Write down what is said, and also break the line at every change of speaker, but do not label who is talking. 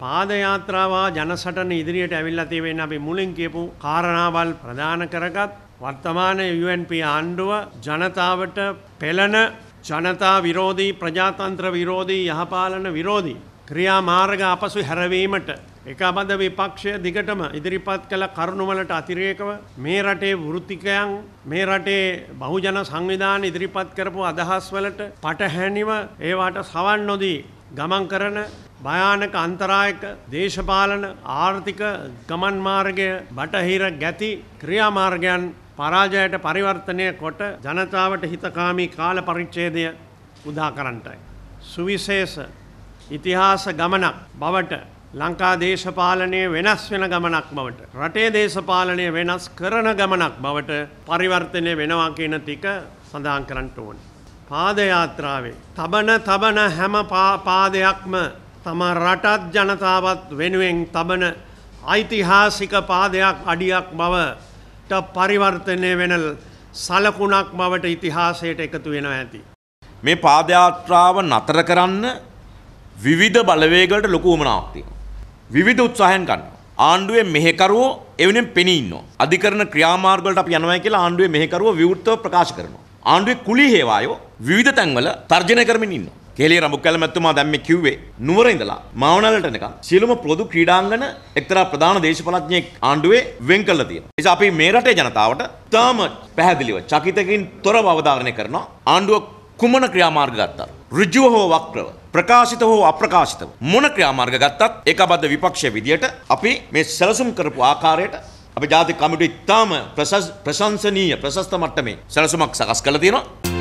පාදයාත්‍රාව ජනසටන ඉදිරියට ඇවිල්ලා තියෙන අපි මුලින් කියපු කාරණාවල් ප්‍රදාන කරගත් වර්තමාන UNP ආණ්ඩුව ජනතාවට පෙළෙන ජනතා විරෝධී ප්‍රජාතන්ත්‍ර විරෝධී යහපාලන විරෝධී ක්‍රියාමාර්ග අපසු හැරවීමට එකබඳ විපක්ෂය දිගටම ඉදිරිපත් කළ කරුණුවලට අතිරේකව මේ රටේ වෘත්තිකයන් මේ රටේ බහුජන සංවිධාන ඉදිරිපත් කරපු අදහස් වලට පටහැනිව ඒවට සවන් නොදී ගමන් කරන භයානක අන්තරායක දේශපාලන ආර්ථික ගමන් මාර්ගය බටහිර ගැති ක්‍රියාමාර්ගයන් පරාජයට පරිවර්තනය කොට ජනතාවට හිතකාමී කාල පරිච්ඡේදය උදා කරන්නටයි. සුවිශේෂ ඉතිහාස ගමනක් බවට ලංකා දේශපාලනය වෙනස් වෙන ගමනක් බවට රටේ දේශපාලනය වෙනස් කරන ගමනක් බවට පරිවර්තනය වෙනවා කියන ටික සඳහන් කරන්න ඕනේ. පාදයාත්‍රාවේ තබන හැම පාදයක්ම තම රටත් ජනතාවත් වෙනුවෙන් තබන ඓතිහාසික පාදයක් අඩියක් බවට පරිවර්තනය වෙන සලකුණක් බවට ඉතිහාසයට එකතු වෙනවා ඇති.
මේ පාදයාත්‍රාව නතර කරන්න විවිධ බලවේගවලට ලොකු උවමනාවක් තියෙනවා. විවිධ උත්සාහයන් ගන්නවා. ආණ්ඩුවේ මෙහෙකරුවෝ එවෙනෙන් පෙනී ඉන්නවා. අධිකරණ ක්‍රියාමාර්ග වලට අපි යනවා කියලා ආණ්ඩුවේ මෙහෙකරුවෝ විවෘතව ප්‍රකාශ කරනවා. ආණ්ඩුවේ කුලී හේවායෝ විවිධ තැන්වල තර්ජනය කරමින් ඉන්නවා. කේලිය රඹුකැල මැතිතුමා දැන් මේ කිව්වේ නුවර ඉඳලා මාවනලට එනකම් සියලුම පොදු ක්‍රීඩාංගන එක්තරා ප්‍රධාන දේශපාලඥයෙක් ආණ්ඩුවේ වෙන් කළා තියෙනවා. ඒ නිසා අපි මේ රටේ ජනතාවට තාම පැහැදිලිව චකිතකින් තොරව අවධාරණය කරනවා. ආණ්ඩුව කුමන ක්‍රියාමාර්ග ගත්තා ඍජුව හෝ වක්‍රව ප්‍රකාශිත හෝ අප්‍රකාශිතව මොන ක්‍රියාමාර්ග ගත්තත් ඒකබද්ධ විපක්ෂයේ විදියට අපි මේ සැලසුම් කරපු ආකාරයට අපි ජාතික කමිටුවේ ඉතාම ප්‍රශංසනීය ප්‍රශස්ත මට්ටමේ සැලසුමක් සකස් කළා තියෙනවා.